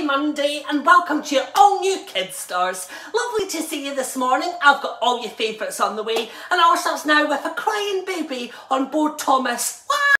Monday and welcome to your all new Kids Stars. Lovely to see you this morning. I've got all your favourites on the way and ours starts now with a crying baby on board Thomas.